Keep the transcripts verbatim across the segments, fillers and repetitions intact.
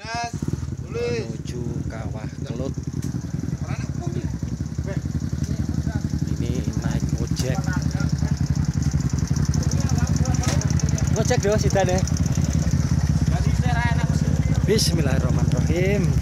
menuju Kawah Kelut. Ini naik ojek. Ngojek dong sidane. Bismillahirrahmanirrahim.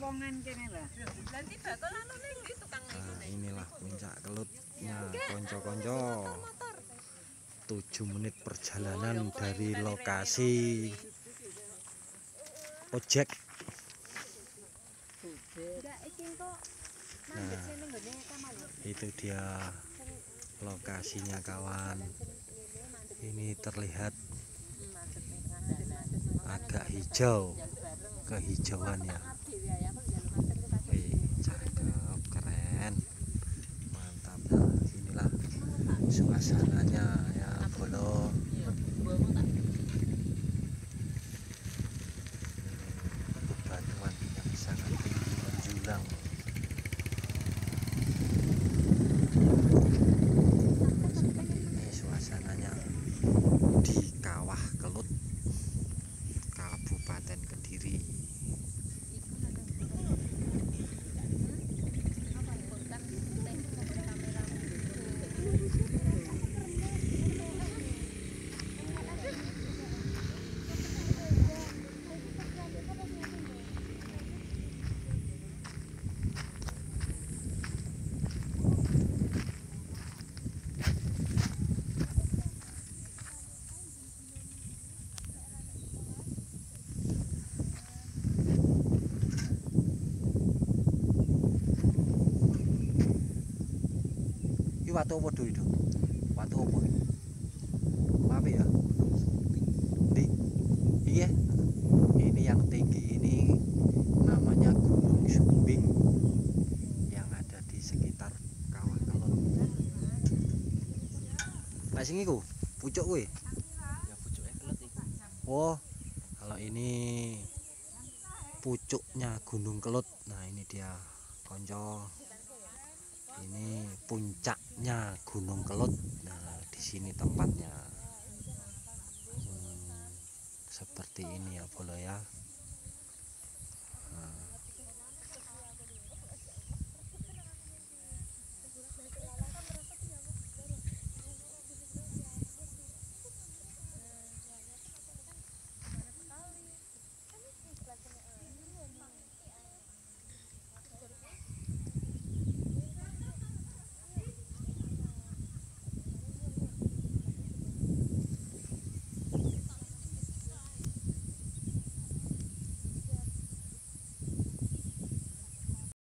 Nah, inilah puncak Kelutnya konco-konco. tujuh menit perjalanan dari lokasi ojek. Nah, itu dia lokasinya kawan. Ini terlihat agak hijau, kehijauan ya. Wih, cakep, keren, mantap. Nah, inilah suasananya ya bolo. Batuan yang sangat tinggi menjulang. Ini suasananya di Kawah Kelut, Kabupaten Kediri. Watu apa dulu itu? Watu apa? Apa ya? Di, iya. Ini yang tinggi ini namanya Gunung Sumbing yang ada di sekitar Kawah Kelut. Lah sing iku, pucuk kuwi. Ya pucuke Kelut iku. Oh, kalau ini pucuknya Gunung Kelut. Nah, ini dia konco. Ini puncaknya Gunung Kelut. Nah, di sini tempatnya. Hmm, seperti ini ya bolo ya.